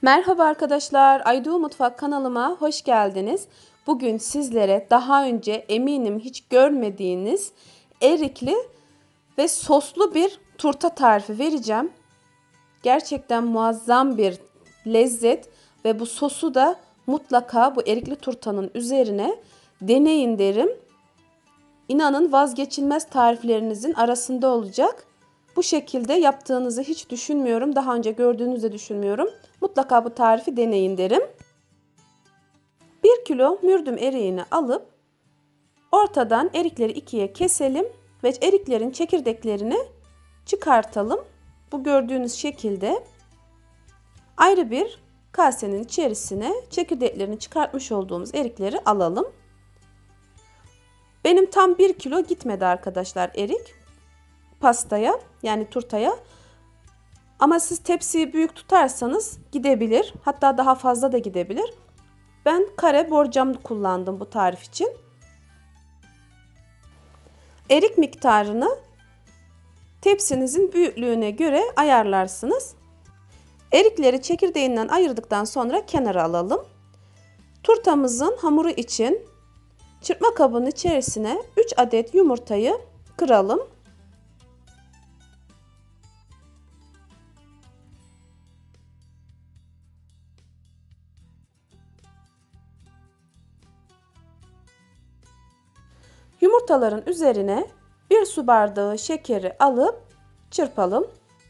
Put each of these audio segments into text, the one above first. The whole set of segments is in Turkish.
Merhaba arkadaşlar, Aydoğu Mutfak kanalıma hoş geldiniz. Bugün sizlere daha önce eminim hiç görmediğiniz erikli ve soslu bir turta tarifi vereceğim. Gerçekten muazzam bir lezzet ve bu sosu da mutlaka bu erikli turtanın üzerine deneyin derim. İnanın vazgeçilmez tariflerinizin arasında olacak. Bu şekilde yaptığınızı hiç düşünmüyorum. Daha önce gördüğünüzü düşünmüyorum. Mutlaka bu tarifi deneyin derim. 1 kilo mürdüm eriğini alıp ortadan erikleri ikiye keselim ve eriklerin çekirdeklerini çıkartalım. Bu gördüğünüz şekilde ayrı bir kasenin içerisine çekirdeklerini çıkartmış olduğumuz erikleri alalım. Benim tam 1 kilo gitmedi arkadaşlar erik pastaya, yani turtaya. Ama siz tepsiyi büyük tutarsanız gidebilir. Hatta daha fazla da gidebilir. Ben kare borcam kullandım bu tarif için. Erik miktarını tepsinizin büyüklüğüne göre ayarlarsınız. Erikleri çekirdeğinden ayırdıktan sonra kenara alalım. Turtamızın hamuru için çırpma kabının içerisine 3 adet yumurtayı kıralım. Yumurtaların üzerine 1 su bardağı şekeri alıp çırpalım.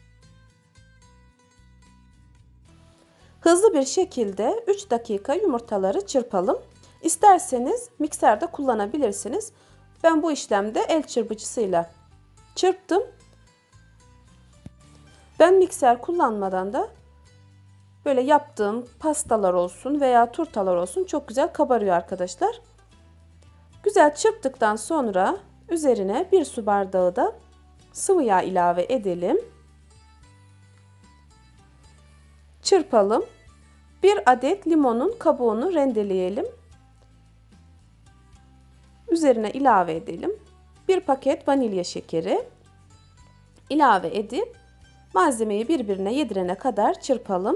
Hızlı bir şekilde 3 dakika yumurtaları çırpalım. İsterseniz mikserde kullanabilirsiniz. Ben bu işlemde el çırpıcısıyla çırptım. Ben mikser kullanmadan da böyle yaptığım pastalar olsun veya turtalar olsun çok güzel kabarıyor arkadaşlar. Güzel çırptıktan sonra üzerine 1 su bardağı da sıvı yağ ilave edelim. Çırpalım. 1 adet limonun kabuğunu rendeleyelim. Üzerine ilave edelim. 1 paket vanilya şekeri ilave edip malzemeyi birbirine yedirene kadar çırpalım.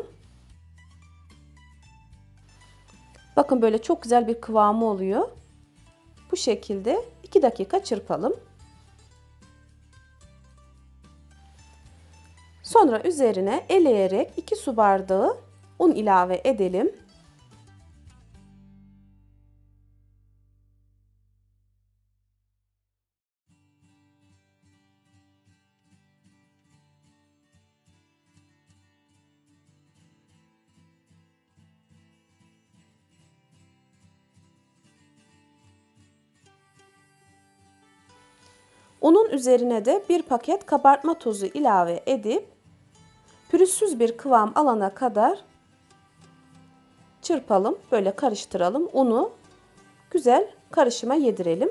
Bakın böyle çok güzel bir kıvamı oluyor. Bu şekilde 2 dakika çırpalım. Sonra üzerine eleyerek 2 su bardağı un ilave edelim. Unun üzerine de 1 paket kabartma tozu ilave edip pürüzsüz bir kıvam alana kadar çırpalım. Böyle karıştıralım. Unu güzel karışıma yedirelim.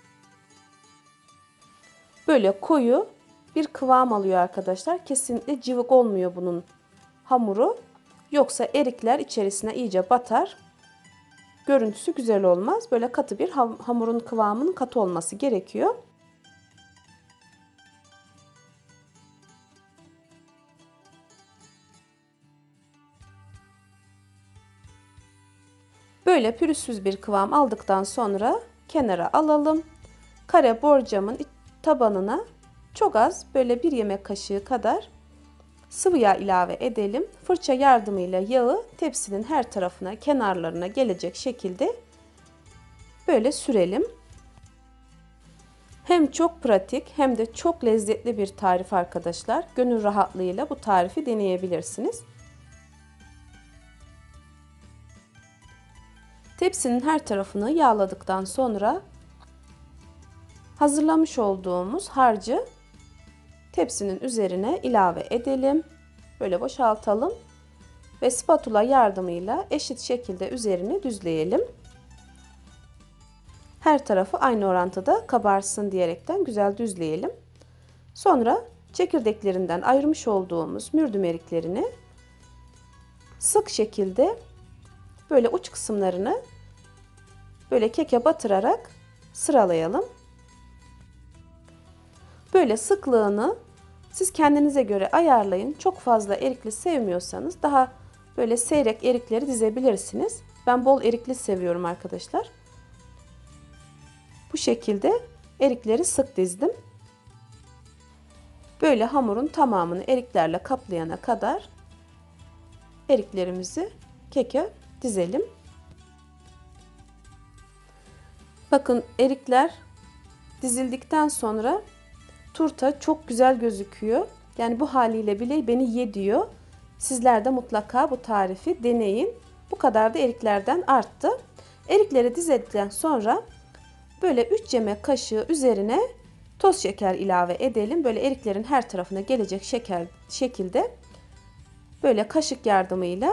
Böyle koyu bir kıvam alıyor arkadaşlar. Kesinlikle cıvık olmuyor bunun hamuru. Yoksa erikler içerisine iyice batar. Görüntüsü güzel olmaz. Böyle katı bir hamurun kıvamının katı olması gerekiyor. Böyle pürüzsüz bir kıvam aldıktan sonra kenara alalım. Kare borcamın tabanına çok az, böyle 1 yemek kaşığı kadar sıvı yağ ilave edelim. Fırça yardımıyla yağı tepsinin her tarafına, kenarlarına gelecek şekilde böyle sürelim. Hem çok pratik hem de çok lezzetli bir tarif arkadaşlar. Gönül rahatlığıyla bu tarifi deneyebilirsiniz. Tepsinin her tarafını yağladıktan sonra hazırlamış olduğumuz harcı tepsinin üzerine ilave edelim. Böyle boşaltalım ve spatula yardımıyla eşit şekilde üzerini düzleyelim. Her tarafı aynı orantıda kabarsın diyerekten güzel düzleyelim. Sonra çekirdeklerinden ayırmış olduğumuz mürdüm eriklerini sık şekilde böyle uç kısımlarını böyle keke batırarak sıralayalım. Böyle sıklığını siz kendinize göre ayarlayın. Çok fazla erikli sevmiyorsanız daha Böyle seyrek erikleri dizebilirsiniz. Ben bol erikli seviyorum arkadaşlar. Bu şekilde erikleri sık dizdim. Böyle hamurun tamamını eriklerle kaplayana kadar eriklerimizi keke dizelim. Bakın erikler dizildikten sonra turta çok güzel gözüküyor. Yani bu haliyle bile beni ye diyor. Sizler de mutlaka bu tarifi deneyin. Bu kadar da eriklerden arttı. Erikleri dizildikten sonra böyle 3 yemek kaşığı üzerine toz şeker ilave edelim. Böyle eriklerin her tarafına gelecek şekilde böyle kaşık yardımıyla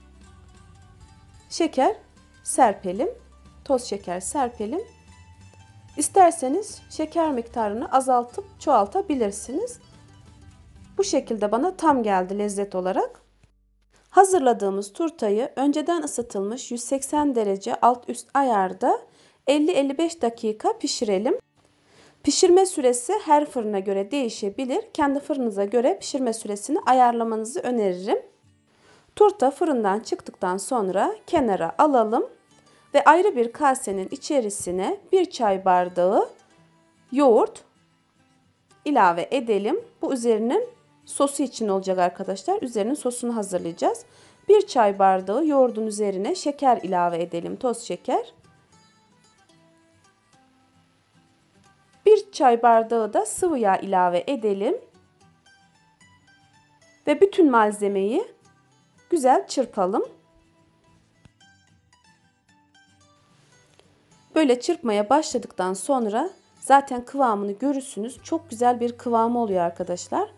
şeker serpelim. Toz şeker serpelim. İsterseniz şeker miktarını azaltıp çoğaltabilirsiniz. Bu şekilde bana tam geldi lezzet olarak. Hazırladığımız turtayı önceden ısıtılmış 180 derece alt üst ayarda 50-55 dakika pişirelim. Pişirme süresi her fırına göre değişebilir. Kendi fırınıza göre pişirme süresini ayarlamanızı öneririm. Turta fırından çıktıktan sonra kenara alalım ve ayrı bir kasenin içerisine 1 çay bardağı yoğurt ilave edelim. Bu üzerinin sosu için olacak arkadaşlar. Üzerinin sosunu hazırlayacağız. 1 çay bardağı yoğurdun üzerine şeker ilave edelim. Toz şeker. 1 çay bardağı da sıvı yağ ilave edelim. Ve bütün malzemeyi güzel çırpalım. Böyle çırpmaya başladıktan sonra zaten kıvamını görürsünüz. Çok güzel bir kıvamı oluyor arkadaşlar.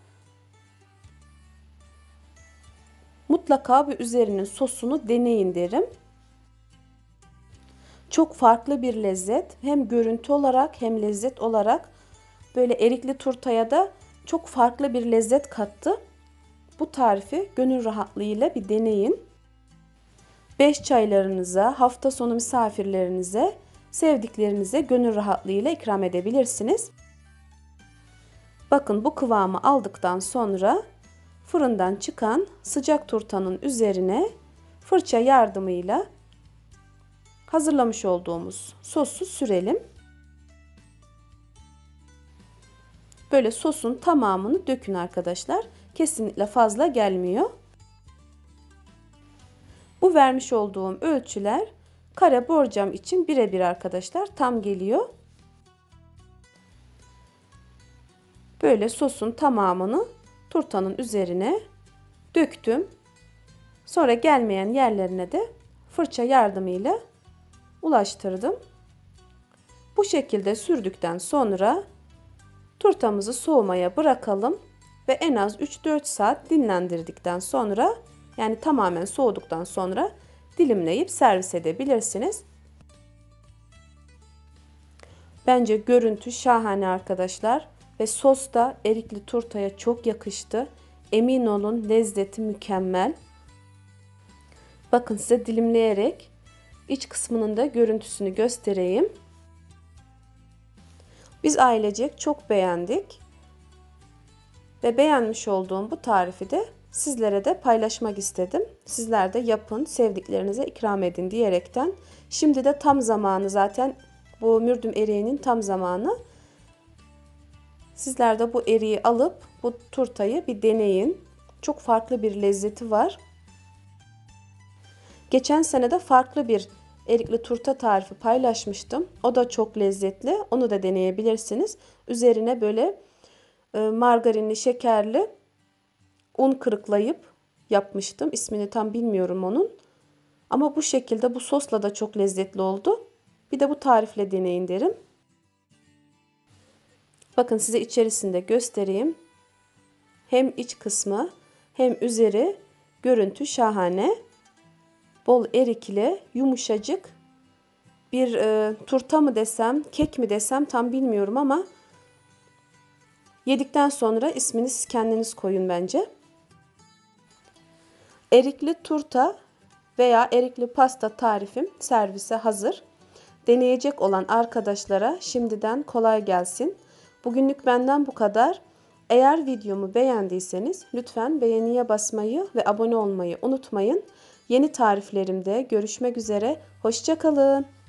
Mutlaka bir üzerinin sosunu deneyin derim. Çok farklı bir lezzet. Hem görüntü olarak hem lezzet olarak böyle erikli turtaya da çok farklı bir lezzet kattı. Bu tarifi gönül rahatlığıyla bir deneyin. 5 çaylarınıza, hafta sonu misafirlerinize, sevdiklerinize gönül rahatlığıyla ikram edebilirsiniz. Bakın bu kıvamı aldıktan sonra fırından çıkan sıcak turtanın üzerine fırça yardımıyla hazırlamış olduğumuz sosu sürelim. Böyle sosun tamamını dökün arkadaşlar. Kesinlikle fazla gelmiyor. Bu vermiş olduğum ölçüler kare borcam için birebir arkadaşlar. Tam geliyor. Böyle sosun tamamını turtanın üzerine döktüm. Sonra gelmeyen yerlerine de fırça yardımıyla ulaştırdım. Bu şekilde sürdükten sonra turtamızı soğumaya bırakalım ve en az 3-4 saat dinlendirdikten sonra, yani tamamen soğuduktan sonra dilimleyip servis edebilirsiniz. Bence görüntü şahane arkadaşlar ve sos da erikli turtaya çok yakıştı. Emin olun lezzeti mükemmel. Bakın size dilimleyerek iç kısmının da görüntüsünü göstereyim. Biz ailecek çok beğendik. Ve beğenmiş olduğum bu tarifi de sizlere de paylaşmak istedim. Sizler de yapın, sevdiklerinize ikram edin diyerekten. Şimdi de tam zamanı, zaten bu mürdüm eriğinin tam zamanı. Sizler de bu eriği alıp bu turtayı bir deneyin. Çok farklı bir lezzeti var. Geçen sene de farklı bir erikli turta tarifi paylaşmıştım. O da çok lezzetli. Onu da deneyebilirsiniz. Üzerine böyle margarinli, şekerli un kırıklayıp yapmıştım. İsmini tam bilmiyorum onun. Ama bu şekilde bu sosla da çok lezzetli oldu. Bir de bu tarifle deneyin derim. Bakın size içerisinde göstereyim. Hem iç kısmı hem üzeri görüntü şahane. Bol erikli, yumuşacık bir turta mı desem, kek mi desem tam bilmiyorum ama yedikten sonra ismini siz kendiniz koyun bence. Erikli turta veya erikli pasta tarifim servise hazır. Deneyecek olan arkadaşlara şimdiden kolay gelsin. Bugünlük benden bu kadar. Eğer videomu beğendiyseniz lütfen beğeniye basmayı ve abone olmayı unutmayın. Yeni tariflerimde görüşmek üzere. Hoşça kalın.